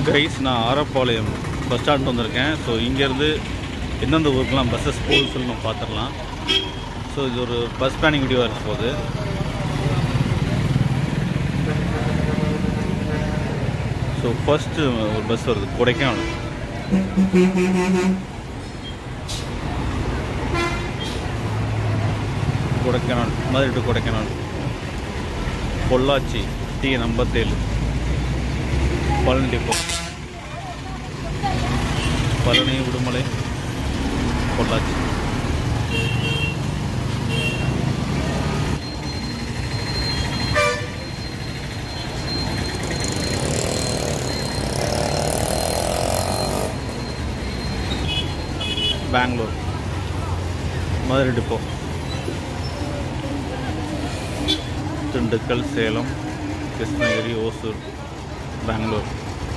Guys, நான் Arappalayam bus stand வந்திருக்கேன். So இங்கேருந்து எந்தெந்த ஊருக்கெலாம் பஸ்ஸஸ் போகுதுன்னு சொல்லி நம்ம பார்த்துடலாம். ஸோ இது ஒரு பஸ் பிளானிங் வீடியோவாக இருக்க போகுது. ஸோ ஃபஸ்ட்டு ஒரு பஸ் வருது, Kodaikanal. Kodaikanal, Madurai to Kodaikanal. Pollachi TN 57, Palani depot, Palani, Udumalai, Pollachi. Bangalore, Madurai depot, Dindigul, Salem, Krishnagiri, Hosur, Bangalore.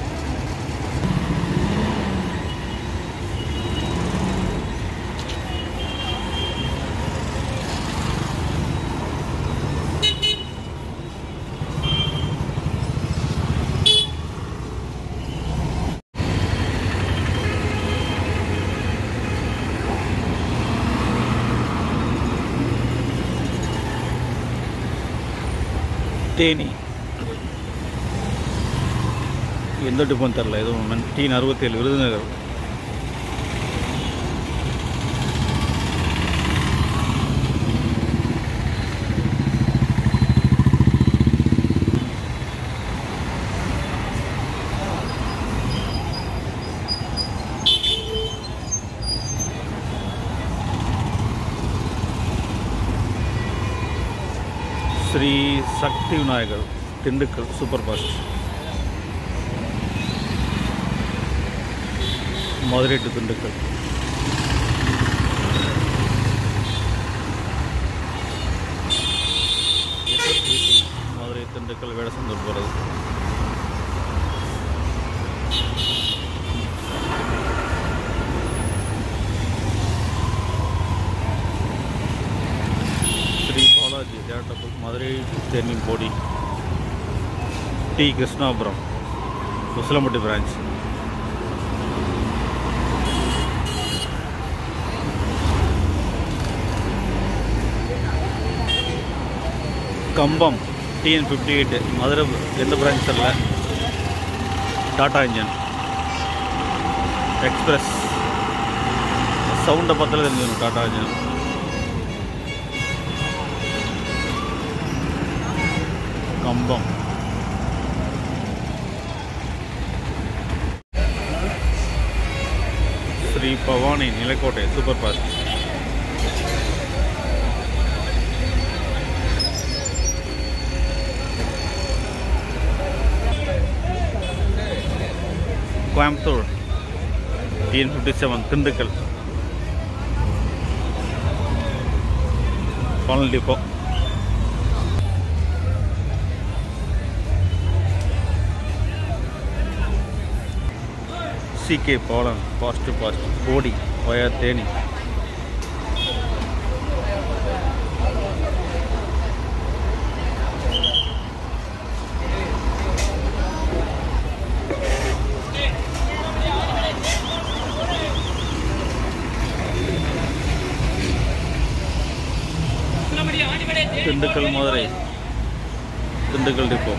Theni எந்த டிப்போன்னு தெரில, எதுவும் TN 67, Virudhunagar. Sri Sakthi Vinayagar, Dindigul super fast. Madurai to Dindigul. Madurai Dindigul Vedasandur போகிறது. பாலாஜி தேட்டர், மதுரை தென்னிம்போடி, கிருஷ்ணாபுரம், உசிலம்பட்டி பிரான்ச். கம்பம் TN 58, மதுரை எந்த பிரான்ச் தெரியல. டாடா இன்ஜின் எக்ஸ்பிரஸ், சவுண்டை பார்த்தாலே தெரிஞ்சுக்கணும் Tata engine. Kambam. Sri Bhavani Nilakottai super fast. Coimbatore TN 57, Dindigul, Palani depot. CK Palam fast Bodi via Theni. Dindigul, Madurai, Dindigul depot.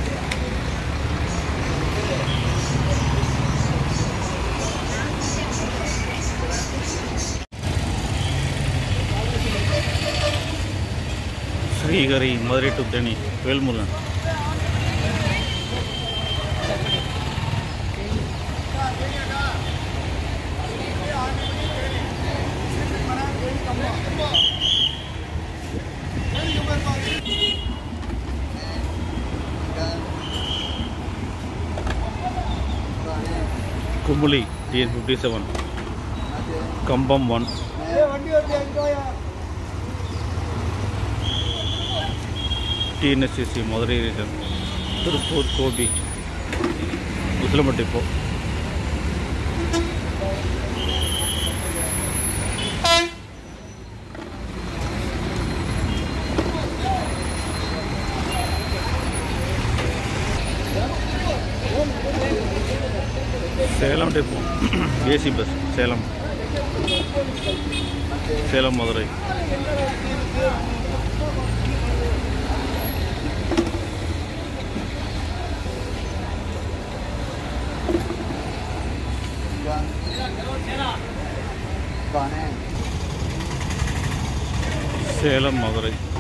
Srihari, Madurai to Theni, Velmurugan. Kumuli TN 57, Kambam 1, TNSCC Madurai region, Tiruppur, Gobi, Usilampatti depot. Salem depot AC bus Salem Salem Madurai. Salem Madurai.